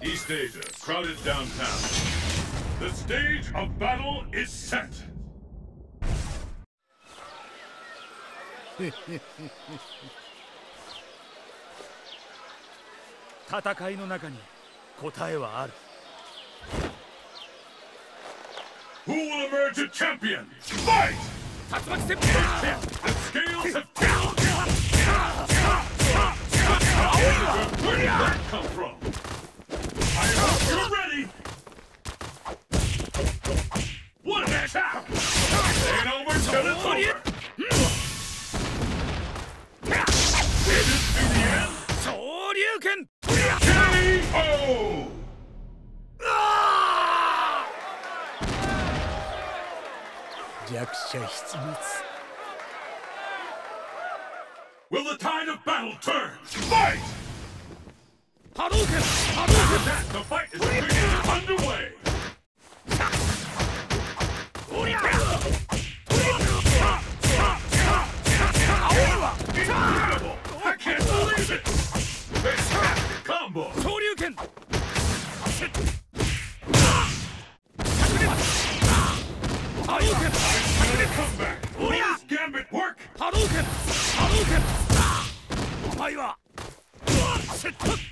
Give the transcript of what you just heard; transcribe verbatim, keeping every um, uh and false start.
East Asia, crowded downtown. The stage of battle is set. 戦いの中に答えはある。 Who will emerge a champion? Fight! 竜巻旋 The scales have tipped. Where did that come from? I hope you're ready. What an attack! Ain't over till it's over. Is this to the end? 昇竜拳 K O! 弱者出没。 Will the tide of battle turn? Fight! 波動拳波 With that, the fight is officially underway. 動拳。 Incredible! I can't believe it! Fantastic combo! 昇竜拳。 波動拳。 Comeback! Will this gambit work? 波動拳波動拳。お前はセット